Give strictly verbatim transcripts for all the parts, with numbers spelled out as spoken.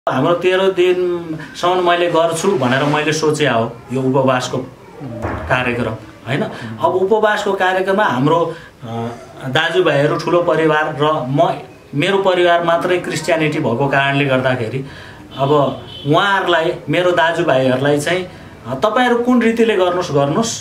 हाम्रो तेह्र दिनसम्म मैले गर्छु भनेर मैले सोचे हो यो उपवासको कार्यक्रम हैन। अब उपवासको कार्यक्रममा हाम्रो दाजुभाइहरू ठुलो परिवार र म मेरो परिवार मात्रै क्रिस्चियनिटी भएको कारणले गर्दाखेरि अब उहाँहरूलाई मेरो दाजुभाइहरूलाई चाहिँ तपाईहरु कुन रीतिले गर्नुस् गर्नुस्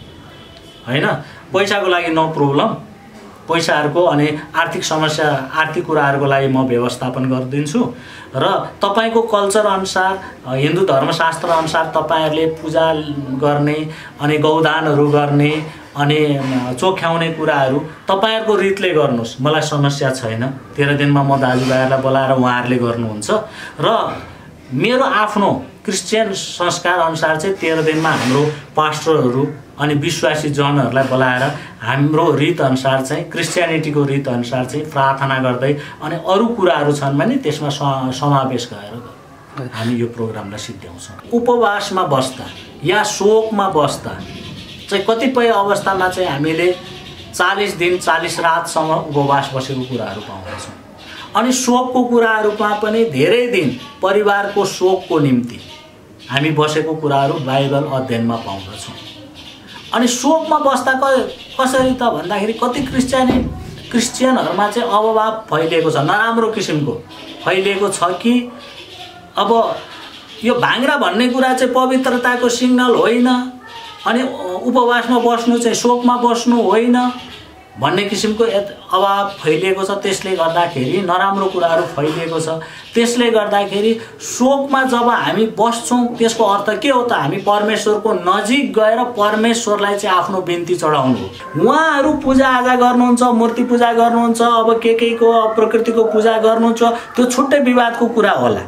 हैन। पैसाको लागि नो प्रब्लम, पैसाहरुको अनि आर्थिक समस्या आर्थिक कुराहरुको लागि म व्यवस्थापन गरिदिन्छु र तपाईको कल्चर अनुसार हिन्दू धर्मशास्त्र अनुसार तपाईहरुले पूजा गर्ने अनि गौदानहरु गर्ने अनि चोख्याउने कुराहरु तपाईहरुको रीतले गर्नुस्, मलाई समस्या छैन। तेह्र दिनमा म दाजुभाइहरुलाई बोलाएर उहाँहरुले गर्नुहुन्छ र मेरो आफ्नो क्रिस्चियन संस्कार अनुसार चाहिँ तेह्र दिनमा हाम्रो पास्टरहरु अनि विश्वासी जनहरुलाई बोलाएर हाम्रो रीत अनुसार चाहिँ क्रिस्चियनिटीको रीत अनुसार चाहिँ प्रार्थना गर्दै अनि अरु कुराहरु छन् भने त्यसमा समावेश गरेर हामी यो प्रोग्रामलाई सिद्ध्याउँछौं। उपवासमा बस्दा या शोकमा बस्दा चाहिँ कतिपय अवस्थामा चाहिँ हामीले चालीस दिन चालीस रातसम्म उपवास बसेको कुराहरु पाउँछौं। अनि शोकको कुराहरुमा पनि धेरै दिन परिवारको शोकको निम्ति हामी बसेको कुराहरु बाइबल अध्ययनमा पाउँछौं। अनि शोकमा बस्दा कसरी त भन्दाखेरि कति क्रिस्चियन क्रिस्चियनहरुमा चाहिँ अभाव फैलिएको छ, नराम्रो किसिमको फैलिएको छ कि अब यो भाङ्रा भन्ने कुरा चाहिँ पवित्रताको सिग्नल होइन अनि उपवासमा बस्नु चाहिँ शोकमा बस्नु होइन भन्ने किसिमको अभाव फैलिएको छ। त्यसले गर्दाखेरि नराम्रो कुराहरु फैलिएको छ। त्यसले गर्दाखेरि शोकमा जब हामी बस्छौं त्यसको अर्थ के हो त हामी परमेश्वरको नजिक गएर परमेश्वरलाई चाहिँ आफ्नो बिन्ती चढाउनु हो। उहाँहरु पूजा आजा गर्नुहुन्छ, मूर्ति पूजा गर्नुहुन्छ, अब के केको प्रकृतिको पूजा गर्नुहुन्छ, त्यो छुट्टै विवादको कुरा होला।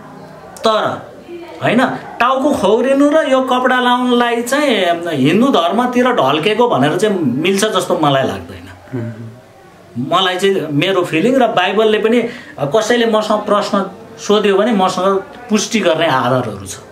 तर हैन टाउको खौरिनु र यो कपडा लाउनलाई चाहिँ हिन्दू धर्मतिर ढल्केको भनेर चाहिँ मिल्छ जस्तो मलाई लाग्दैन। मलाई चाहिँ मेरो फिलिङ र बाइबलले पनि कसैले मसँग प्रश्न सोध्यो भने मसँग पुष्टि गर्ने आधारहरू छ।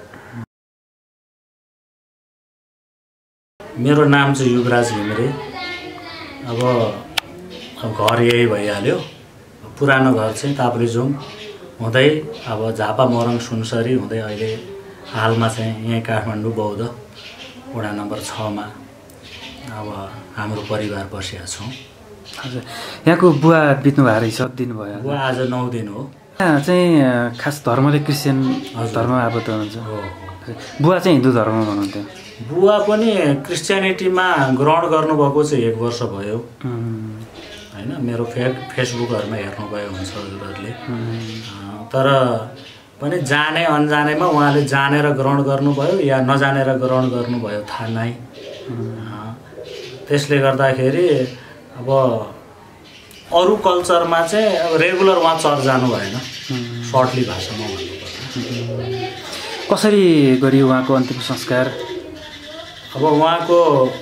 मेरो नाम चाहिँ युवराज घिमिरे। अब अब घर यही भइहाल्यो। पुरानो घर चाहिँ ताप्लेजुङ हुँदै अब झापा मोरङ सुनसरी हुँदै अहिले हालमा चाहिँ यही काठमाडौँ बौद्ध वडा नम्बर छ मा अब हाम्रो परिवार बसेका छौँ। हजुर, यहाँको बुवा बित्नु भएको रहेछ, दिन भयो। बुवा आज नौ दिन हो। यहाँ चाहिँ खास धर्मले क्रिस्चियन धर्ममा आबद्ध हुनुहुन्छ। बुवा चाहिँ हिन्दू धर्ममा हुनुहुन्थ्यो। बुवा पनि क्रिस्चियनिटीमा ग्रहण गर्नुभएको चाहिँ एक वर्ष भयो हैन। मेरो फे फेसबुकहरुमा हेर्नुभयो हुन्छ हजुरहरुले। तर पनि जाने अनजानेमा उहाँले जानेर ग्रहण गर्नुभयो या नजानेर ग्रहण गर्नुभयो थाहा नै। त्यसले गर्दाखेरि अब अरु कल्चरमा चाहिँ अब रेगुलर उहाँ चर्च जानु भएन, सर्टली भाषामा भन्नुपर्दा। कसरी गरियो उहाँको अन्तिम संस्कार? अब उहाँको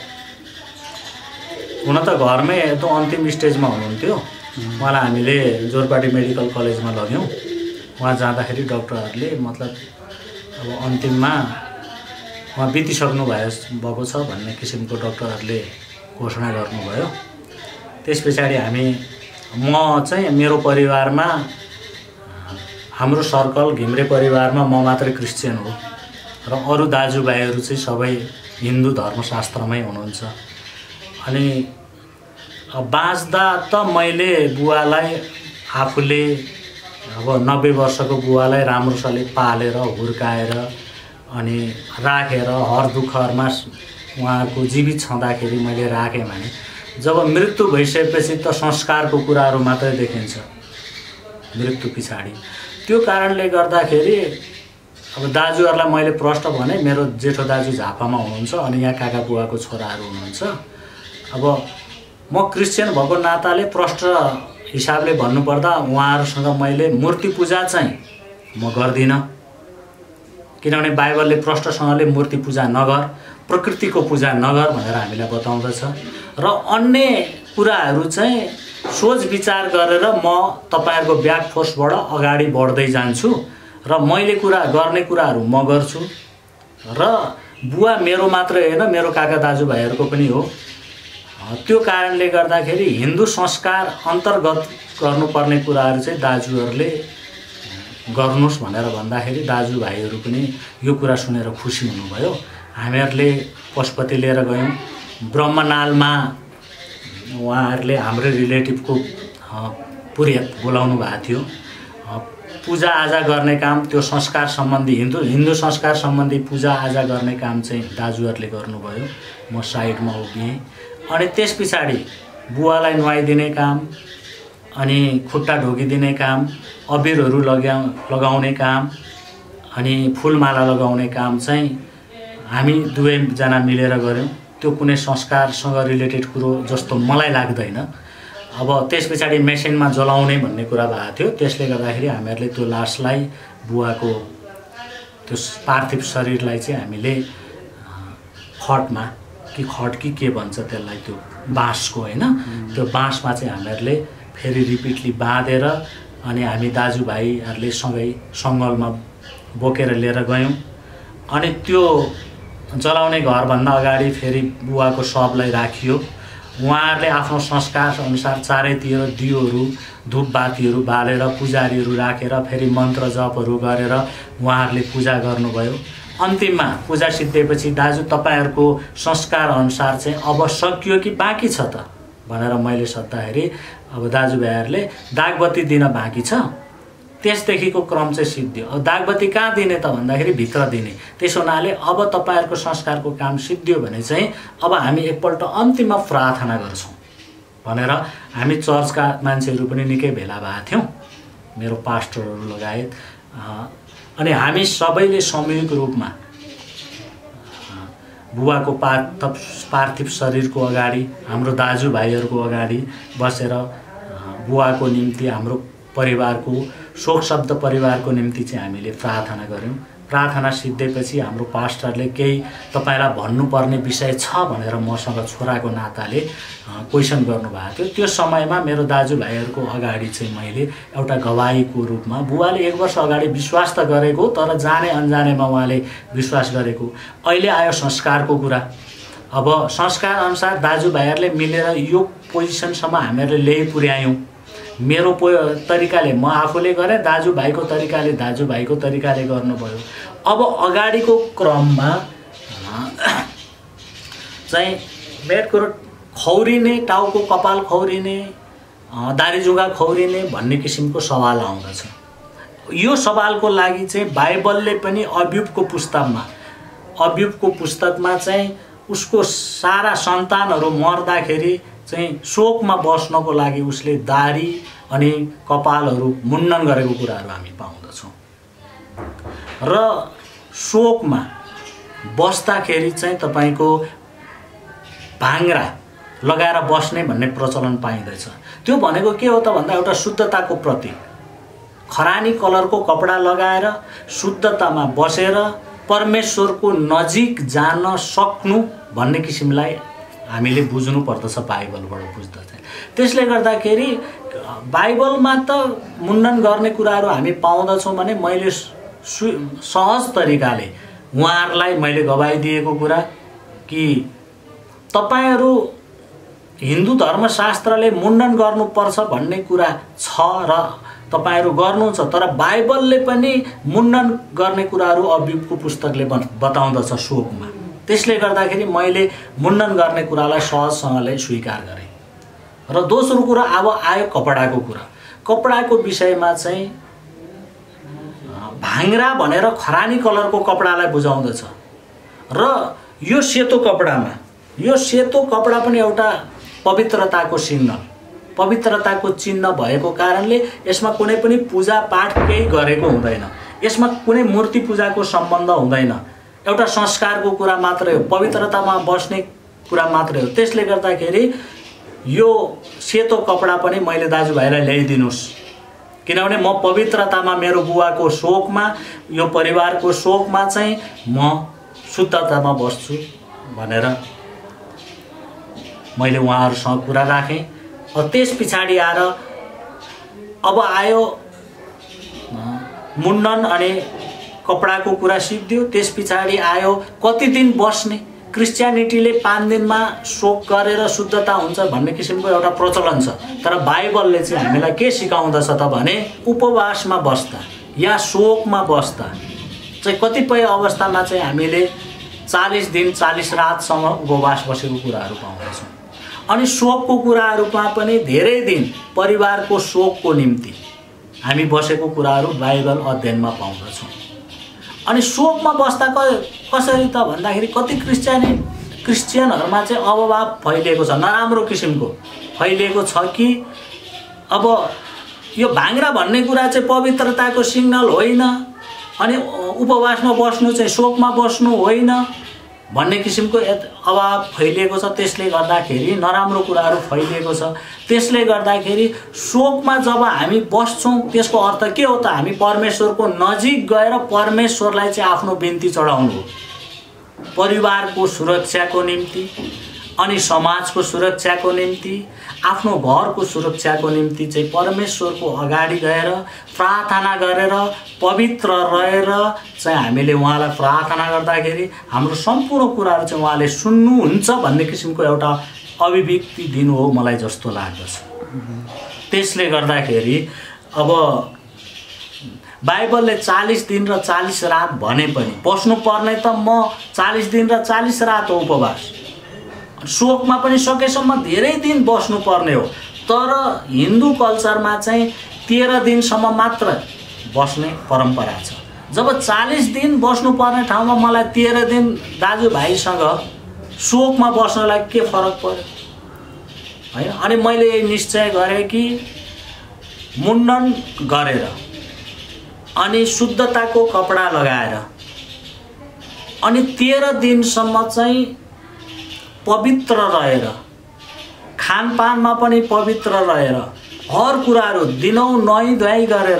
हुन त घरमै त्यो अन्तिम स्टेजमा हुनुहुन्थ्यो। उहाँलाई हामीले जोरपाटी मेडिकल कलेजमा लग्यौं। वहाँ जाँदाखेरि डाक्टरहरूले मतलब अब अन्तिममा उहाँ बितिसक्नु भयो भएको छ भन्ने किसिमको डाक्टरहरूले घोषणा गर्नुभयो। त्यसपछि हामी म चाहिँ मेरो परिवारमा हाम्रो सर्कल घिम्रे परिवारमा म मात्रै क्रिस्चियन हो र अरु दाजुभाइहरू चाहिँ सबै हिन्दू धर्मशास्त्रमै हुनुहुन्छ। अनि बाँच्दा त मैले बुवालाई आफूले अब नब्बे वर्षको बुवालाई राम्रोसँगले पालेर हुर्काएर अनि राखेर हर दुःखहरुमा उहाँको जीवित छँदाखेरि मैले राखेँ भने जब मृत्यु भइसकेपछि त संस्कारको कुराहरु मात्रै देखिन्छ मृत्यु पछाडी। त्यो कारणले गर्दाखेरि अब दाजुहरुलाई मैले प्रश्न भने मेरो जेठो दाजु झापामा हुनुहुन्छ अनि यहाँ काका बुवाको छोराहरु हुनुहुन्छ। अब म क्रिस्चियन भएको नाताले प्रश्न हिसाबले भन्नुपर्दा उहाँहरुसँग मैले मूर्ति पूजा चाहिँ म गर्दिन, किनभने बाइबलले प्रश्नसँगले मूर्ति पूजा नगर, प्रकृतिको पूजा नगर भनेर हामीलाई बताउँदछ। र अन्य कुराहरु चाहिँ सोच विचार गरेर म तपाईहरुको ब्याक फोर्सबाट अगाडि बढ्दै जान्छु र मैले कुरा गर्ने कुराहरु म गर्छु। र बुवा मेरो मात्र हैन मेरो काका दाजुभाइहरुको पनि हो। त्यो कारणले गर्दाखेरि हिन्दू संस्कार अन्तर्गत गर्नुपर्ने कुराहरु चाहिँ दाजुहरुले गर्नुहोस् भनेर भन्दाखेरि दाजुभाइहरू पनि यो कुरा सुनेर खुसी हुनुभयो। हामीहरूले पशुपति लिएर गयौँ। ब्रह्मनालमा उहाँहरूले हाम्रो रिलेटिभको पुरोहित बोलाउनु भएको थियो। पूजाआजा गर्ने काम, त्यो संस्कार सम्बन्धी हिन्दू हिन्दू संस्कार सम्बन्धी पूजाआजा गर्ने काम चाहिँ दाजुहरूले गर्नुभयो। म साइडमा उभिएँ। अनि त्यस पछाडि बुवालाई नुहाइदिने काम, अनि खुट्टा ढोकिदिने काम, अबिरहरू लगा लगाउने काम, अनि फुलमाला लगाउने काम चाहिँ हामी दुवैजना मिलेर गऱ्यौँ। त्यो कुनै संस्कारसँग रिलेटेड कुरो जस्तो मलाई लाग्दैन। अब त्यस पछाडि मेसिनमा जलाउने भन्ने कुरा भएको थियो। त्यसले गर्दाखेरि हामीहरूले त्यो लासलाई, बुवाको त्यो पार्थिव शरीरलाई चाहिँ हामीले खटमा कि खट कि के भन्छ त्यसलाई, त्यो बाँसको होइन, त्यो बाँसमा चाहिँ हामीहरूले फेरि रिपिटली बाँधेर अनि हामी दाजुभाइहरूले सँगै सङ्गलमा बोकेर लिएर गयौँ। अनि त्यो जलाउने घरभन्दा अगाडि फेरि बुवाको शवलाई राखियो। उहाँहरूले आफ्नो संस्कार अनुसार चारैतिर दियोहरू धूपबातीहरू बालेर पुजारीहरू राखेर फेरि मन्त्र जपहरू गरेर उहाँहरूले पूजा गर्नुभयो। अन्तिममा पूजा सिद्धिएपछि दाजु तपाईँहरूको संस्कार अनुसार चाहिँ अब सकियो कि बाँकी छ त भनेर मैले सोद्धाखेरि अब दाजुभाइहरूले दागबत्ती दिन बाँकी छ, त्यसदेखिको क्रम चाहिँ सिद्धियो। अब दागबत्ती कहाँ दिने त भन्दाखेरि भित्र दिने। त्यसो हुनाले अब तपाईँहरूको संस्कारको काम सिद्धियो भने चाहिँ अब हामी एकपल्ट अन्तिममा प्रार्थना गर्छौँ भनेर हामी चर्चका मान्छेहरू पनि निकै भेला भएका थियौँ, मेरो पास्टरहरू लगायत। अनि हामी सबैले संयुक्त रूपमा बुवाको पार्थिव पार्थिव शरीरको अगाडि, हाम्रो दाजुभाइहरूको अगाडि बसेर बुवाको निम्ति, हाम्रो परिवारको शोक शब्द परिवारको निम्ति चाहिँ हामीले प्रार्थना गऱ्यौँ। प्रार्थना सिद्धिएपछि हाम्रो पास्टरले केही तपाईँलाई भन्नुपर्ने विषय छ भनेर मसँग छोराको नाताले क्वेसन गर्नुभएको थियो। त्यो समयमा मेरो दाजुभाइहरूको अगाडि चाहिँ मैले एउटा गवाहीको रूपमा, बुवाले एक वर्ष अगाडि विश्वास त गरेको तर जाने अनजानेमा उहाँले विश्वास गरेको, अहिले आयो संस्कारको कुरा। अब संस्कार अनुसार दाजुभाइहरूले मिलेर यो पोजिसनसम्म हामीहरूले ल्याइ पुर्यायौँ। मेरो पो तरिकाले म आफूले गरेँ, दाजुभाइको तरिकाले दाजुभाइको तरिकाले गर्नुभयो। अब अगाडिको क्रममा चाहिँ मेन कुरो खौरिने, टाउको कपाल खौरिने, दारीजुगा खौरिने भन्ने किसिमको सवाल आउँदछ। यो सवालको लागि चाहिँ बाइबलले पनि अब्युबको पुस्तकमा अब्युबको पुस्तकमा चाहिँ उसको सारा सन्तानहरू मर्दाखेरि चाहिँ शोकमा बस्नको लागि उसले दारी अनि कपालहरू मुण्डन गरेको कुराहरू हामी पाउँदछौँ। र शोकमा बस्दाखेरि चाहिँ तपाईँको भाङ्रा लगाएर बस्ने भन्ने प्रचलन पाइँदैछ। त्यो भनेको के हो त भन्दा एउटा शुद्धताको प्रतीक, खरानी कलरको कपडा लगाएर शुद्धतामा बसेर परमेश्वरको नजिक जान सक्नु भन्ने किसिमलाई हामीले बुझ्नु पर्दछ, बाइबलबाट बुझ्दा चाहिँ। त्यसले गर्दाखेरि बाइबलमा त मुण्डन गर्ने कुराहरू हामी पाउँदछौँ भने मैले सहज तरिकाले उहाँहरूलाई मैले गवाही दिएको कुरा कि तपाईँहरू हिन्दू धर्मशास्त्रले मुण्डन गर्नुपर्छ भन्ने कुरा छ र तपाईँहरू गर्नुहुन्छ, तर बाइबलले पनि मुण्डन गर्ने कुराहरू अब्युबको पुस्तकले बताउँदछ शोकमा। त्यसले गर्दाखेरि मैले मुण्डन गर्ने कुरालाई सहजसँगले स्वीकार गरेँ। र दोस्रो कुरा अब आयो कपडाको कुरा। कपडाको विषयमा चाहिँ भाङ्रा भनेर खरानी कलरको कपडालाई बुझाउँदछ र यो सेतो कपडामा, यो सेतो कपडा पनि एउटा पवित्रताको चिन्ह पवित्रताको चिन्ह भएको कारणले यसमा कुनै पनि पूजा पाठ केही गरेको हुँदैन, यसमा कुनै मूर्ति पूजाको सम्बन्ध हुँदैन, एउटा संस्कारको कुरा मात्रै हो, पवित्रतामा बस्ने कुरा मात्रै हो। त्यसले गर्दाखेरि यो सेतो कपडा पनि मैले दाजुभाइलाई ल्याइदिनुहोस्, किनभने म पवित्रतामा, मेरो बुवाको शोकमा, यो परिवारको शोकमा चाहिँ म शुद्धतामा बस्छु भनेर मैले उहाँहरूसँग कुरा राखेँ। और त्यस पछाडि आएर अब आयो मुण्डन अनि कपडाको कुरा सिद्धियो। त्यस पछाडि आयो कति दिन बस्ने। क्रिस्चियनिटीले पाँच दिनमा शोक गरेर शुद्धता हुन्छ भन्ने किसिमको एउटा प्रचलन छ, तर बाइबलले चाहिँ हामीलाई के सिकाउँदछ त भने उपवासमा बस्दा या शोकमा बस्दा चाहिँ कतिपय अवस्थामा चाहिँ हामीले चालीस दिन चालीस रातसम्म उपवास बसेको कुराहरू पाउँछौँ। अनि शोकको कुराहरूमा पनि धेरै दिन परिवारको शोकको निम्ति हामी बसेको कुराहरू बाइबल अध्ययनमा पाउँदछौँ। अनि शोकमा बस्दा कसरी त भन्दाखेरि कति क्रिस्चियन क्रिस्चियनहरूमा चाहिँ अभाव फैलिएको छ, नराम्रो किसिमको फैलिएको छ कि अब यो भाङ्रा भन्ने कुरा चाहिँ पवित्रताको सिग्नल होइन, अनि उपवासमा बस्नु चाहिँ शोकमा बस्नु होइन भन्ने किसिमको अभाव फैलिएको छ। त्यसले गर्दाखेरि नराम्रो कुराहरू फैलिएको छ। त्यसले गर्दाखेरि शोकमा जब हामी बस्छौँ त्यसको अर्थ के हो त? हामी परमेश्वरको नजिक गएर परमेश्वरलाई चाहिँ आफ्नो बिन्ती चढाउनु हो, परिवारको सुरक्षाको निम्ति, अनि समाजको सुरक्षाको निम्ति, आफ्नो घरको सुरक्षाको निम्ति चाहिँ परमेश्वरको अगाडि गएर प्रार्थना गरेर पवित्र रहेर चाहिँ हामीले उहाँलाई प्रार्थना गर्दाखेरि हाम्रो सम्पूर्ण कुराहरू चाहिँ उहाँले सुन्नुहुन्छ भन्ने किसिमको एउटा अभिव्यक्ति दिनु हो मलाई जस्तो लाग्दछ। त्यसले गर्दाखेरि अब बाइबलले चालीस दिन र चालीस रात भने पनि बस्नु पर्ने त म चालीस दिन र चालीस रात हो उपवास, शोकमा पनि सकेसम्म धेरै दिन बस्नु पर्ने हो। तर हिन्दू कल्चरमा चाहिँ तेह्र दिनसम्म मात्र बस्ने परम्परा छ। जब चालीस दिन बस्नुपर्ने ठाउँमा मलाई तेह्र दिन दाजुभाइसँग शोकमा बस्नलाई के फरक पर्यो होइन? अनि मैले निश्चय गरेँ कि मुण्डन गरेर अनि शुद्धताको कपडा लगाएर अनि तेह्र दिनसम्म चाहिँ पवित्र रहेर खानपानमा पनि पवित्र रहेर हर कुराहरू दिनौँ नुहाई धुवाई गरेर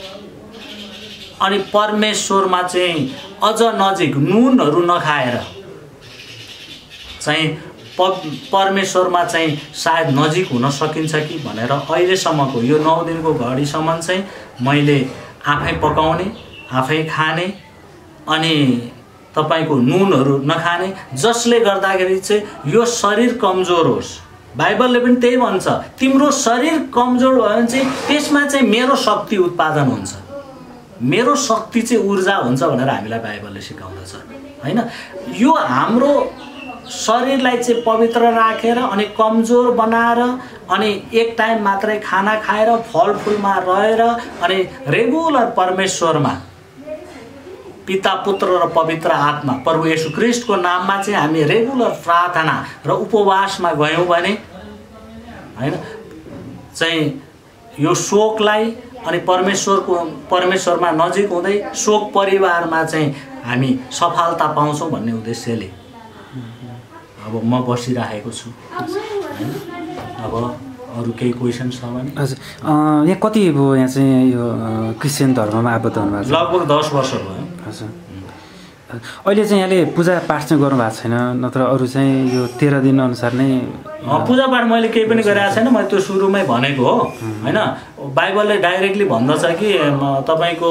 अनि परमेश्वरमा चाहिँ अझ नजिक नुनहरू नखाएर चाहिँ प परमेश्वरमा चाहिँ सायद नजिक हुन सकिन्छ कि भनेर अहिलेसम्मको यो नौ दिनको घडीसम्म चाहिँ मैले आफै पकाउने, आफै खाने अनि तपाईको नुनहरू नखाने, जसले गर्दाखेरि चाहिँ यो शरीर कमजोर होस्। बाइबलले पनि त्यही भन्छ, तिम्रो शरीर कमजोर भयो भने चाहिँ त्यसमा चाहिँ मेरो शक्ति उत्पादन हुन्छ, मेरो शक्ति चाहिँ ऊर्जा हुन्छ भनेर हामीलाई बाइबलले सिकाउँदछ हैन। यो हाम्रो शरीरलाई चाहिँ पवित्र राखेर अनि कमजोर बनाएर अनि एक टाइम मात्रै खाना खाएर फलफुलमा रहेर अनि रेगुलर परमेश्वरमा पिता पुत्र र पवित्र आत्मा प्रभु येशू ख्रीष्टको नाममा चाहिँ हामी रेगुलर प्रार्थना र उपवासमा गयौँ भने हैन चाहिँ यो शोकलाई अनि परमेश्वरको परमेश्वरमा नजिक हुँदै शोक परिवारमा चाहिँ हामी सफलता पाउँछौँ भन्ने उद्देश्यले अब म बसिरहेको छु हैन। अब अरु केही क्वेसन छ भने? हजुर, यहाँ कति भयो यहाँ चाहिँ यो क्रिस्चियन धर्ममा आबद्ध हुनुभएको छ? लगभग दस वर्ष भयो। हजुर, अहिले चाहिँ यहाँले पूजा पाठ चाहिँ गर्नु भएको छैन, नत्र अरू चाहिँ यो तेह्र दिन अनुसार नै? पूजा पाठ मैले केही पनि गरेको छैन, मैले त्यो सुरुमै भनेको हो हैन। बाइबलले डाइरेक्टली भन्दछ कि तपाईको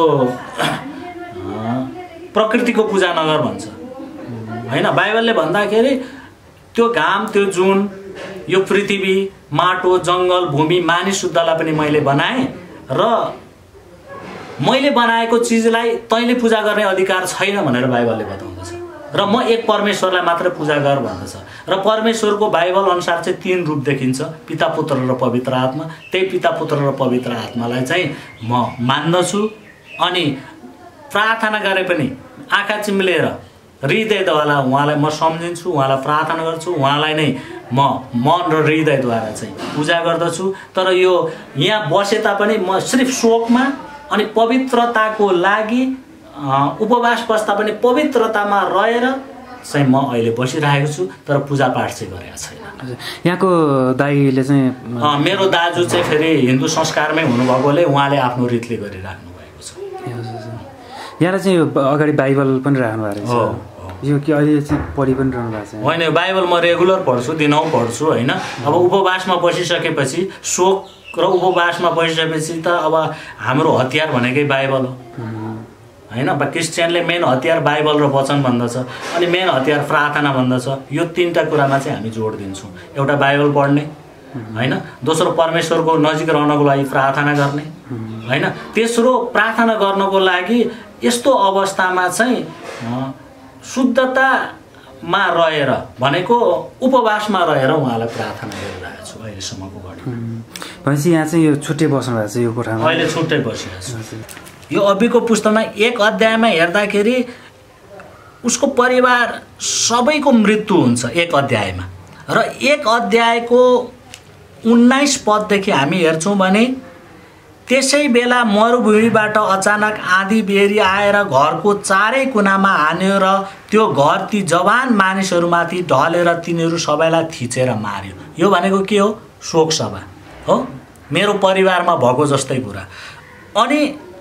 प्रकृतिको पूजा नगर भन्छ हैन। बाइबलले भन्दाखेरि त्यो घाम, त्यो जुन, यो पृथ्वी, माटो, जङ्गल, भूमि, मानिस शुद्धलाई पनि मैले बनाएँ र मैले बनाएको चिजलाई तैँले पूजा गर्ने अधिकार छैन भनेर बाइबलले बताउँदछ र म एक परमेश्वरलाई मात्र पूजा गर भन्दछ। र परमेश्वरको बाइबल अनुसार चाहिँ तीन रूप देखिन्छ, पिता पुत्र र पवित्र आत्मा। त्यही पिता पुत्र र पवित्र आत्मालाई चाहिँ म मान्दछु अनि प्रार्थना गरे पनि आँखा चिम्लेर हृदयद्वारा उहाँलाई म सम्झिन्छु, उहाँलाई प्रार्थना गर्छु, उहाँलाई नै म मन र हृदयद्वारा चाहिँ पूजा गर्दछु। तर यो यहाँ बसे तापनि म सिर्फ शोकमा अनि पवित्रताको लागि उपवास बस्दा पनि पवित्रतामा रहेर चाहिँ म अहिले बसिरहेको छु, तर पूजा पाठ चाहिँ गरेको छैन। यहाँको दाइले चाहिँ मेरो दाजु चाहिँ फेरि हिन्दू संस्कारमै हुनुभएकोले उहाँले आफ्नो रीतिले गरिराख्नु भएको छ। यहाँलाई चाहिँ अगाडि बाइबल पनि राख्नु भएको छ, यो कि अहिले चाहिँ पढि पनि रहनु भएको छ? होइन, बाइबल म रेगुलर पढ्छु, दिनौ पढ्छु होइन। अब उपवासमा बसिसकेपछि, शोक र उपवासमा बसिसकेपछि त अब हाम्रो हतियार भनेकै बाइबल हो होइन। क्रिस्चियनले मेन हतियार बाइबल र वचन भन्दछ अनि मेन हतियार प्रार्थना भन्दछ। यो तीनटा कुरामा चाहिँ हामी जोड दिन्छौँ, एउटा बाइबल पढ्ने होइन, दोस्रो परमेश्वरको नजिक रहनको लागि प्रार्थना गर्ने होइन। तेस्रो प्रार्थना गर्नको लागि यस्तो अवस्थामा चाहिँ शुद्धतामा रहेर भनेको उपवासमा रहेर उहाँलाई प्रार्थना गरिरहेको छु अहिलेसम्मको घटना। भनेपछि यहाँ चाहिँ यो छुट्टै बस्नु भएको छ यो कोठामा? अहिले छुट्टै बसिरहेको छु। यो अबिको पुस्तकमा एक अध्यायमा हेर्दाखेरि उसको परिवार सबैको मृत्यु हुन्छ एक अध्यायमा, र एक अध्यायको उन्नाइस पददेखि हामी हेर्छौँ भने त्यसै बेला मरुभूमिबाट अचानक आँधी बेरी आएर घरको चारै कुनामा हान्यो र त्यो घर ती जवान मानिसहरूमाथि ढलेर तिनीहरू सबैलाई थिचेर मार्यो। यो भनेको के हो? शोक सभा हो, मेरो परिवारमा भएको जस्तै कुरा। अनि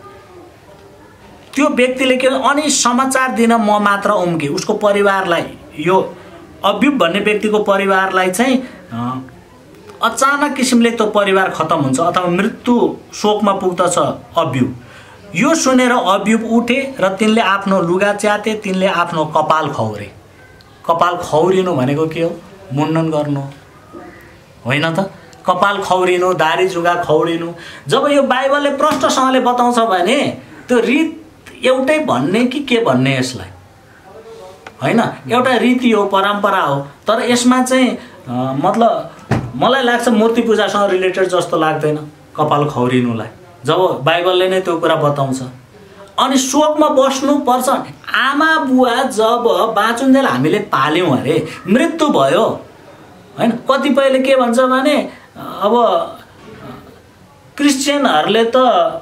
त्यो व्यक्तिले के अनि समाचार दिन म मात्र उम्के, उसको परिवारलाई, यो अब्युब भन्ने व्यक्तिको परिवारलाई चाहिँ अचानक किसिमले त्यो परिवार खतम हुन्छ अथवा मृत्यु शोकमा पुग्दछ अब्युब। यो सुनेर अब्युब उठे र तिनले आफ्नो लुगा च्याते, तिनले आफ्नो कपाल खौरे। कपाल खौरिनु भनेको के हो? मुण्डन गर्नु होइन त? कपाल खौरिनु, दारी जुगा खौरिनु। जब यो बाइबलले प्रष्टसँगले बताउँछ भने त्यो रीत एउटै भन्ने कि के भन्ने यसलाई होइन, एउटा रीति हो, परम्परा हो। तर यसमा चाहिँ मतलब मलाई लाग्छ मूर्ति पूजासँग रिलेटेड जस्तो लाग्दैन कपाल खौरिनुलाई, जब बाइबलले नै त्यो कुरा बताउँछ। अनि शोकमा बस्नुपर्छ। आमा बुवा जब बाँचुन्जेल हामीले पाल्यौँ अरे, मृत्यु भयो होइन। कतिपयले के भन्छ भने अब क्रिस्चियनहरूले त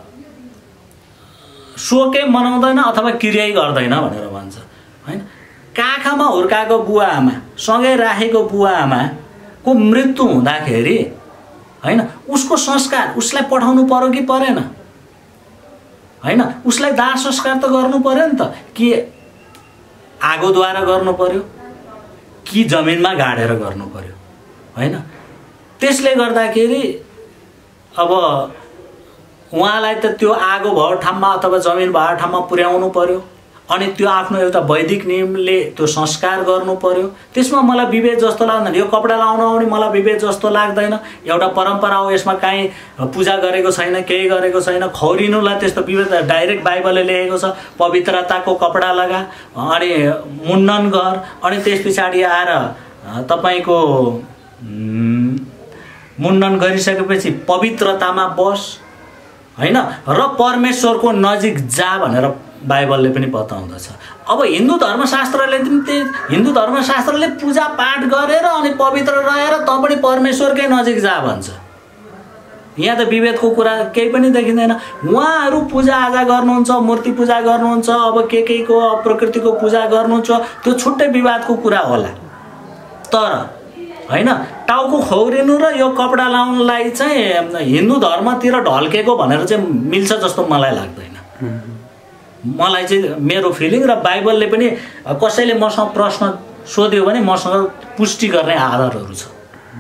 शोकै मनाउँदैन अथवा क्रियै गर्दैन भनेर भन्छ होइन। काखमा हुर्काएको बुवा आमा, सँगै राखेको बुवा आमा को मृत्यु हुँदाखेरि होइन, उसको संस्कार उसलाई पठाउनु पर्यो कि परेन होइन? उसलाई दाह संस्कार त गर्नु पर्यो नि त। कि आगोद्वारा गर्नु पर्यो कि जमिनमा गाडेर गर्नु पर्यो होइन? त्यसले गर्दाखेरि अब उहाँलाई त त्यो आगो भएको ठाउँमा अथवा जमिन भएको ठाउँमा पुर्याउनु पर्यो। अनि त्यो आफ्नो एउटा वैदिक नियमले त्यो संस्कार गर्नु पर्यो। त्यसमा मलाई विभेद जस्तो लाग्दैन। यो कपडा लाउन आउने मलाई विभेद जस्तो लाग्दैन। एउटा परम्परा हो, यसमा काहीँ पूजा गरेको छैन, केही गरेको छैन। खौरिनुलाई त्यस्तो विभेद डाइरेक्ट बाइबलले लेखेको छ, पवित्रताको कपडा लगा, अनि मुण्डन गर, अनि त्यस पछाडि आएर तपाईँको मुण्डन गरिसकेपछि पवित्रतामा बस होइन, र परमेश्वरको नजिक जा भनेर बाइबलले पनि बताउँदछ। अब हिन्दू धर्मशास्त्रले पनि हिन्दू धर्मशास्त्रले पूजा पाठ गरेर अनि पवित्र रहेर त पनि परमेश्वरकै नजिक जा भन्छ। यहाँ त विभेदको कुरा केही पनि देखिँदैन। उहाँहरू पूजाआजा गर्नुहुन्छ, मूर्ति पूजा गर्नुहुन्छ, अब के केको प्रकृतिको पूजा गर्नुहुन्छ, त्यो छुट्टै विवादको कुरा होला। तर होइन, टाउको खौरिनु र यो कपडा लाउनलाई चाहिँ हिन्दू धर्मतिर ढल्केको भनेर चाहिँ मिल्छ जस्तो मलाई लाग्दैन। मलाई चाहिँ मेरो फिलिङ, र बाइबलले पनि कसैले मसँग प्रश्न सोध्यो भने मसँग पुष्टि गर्ने आधारहरू छ।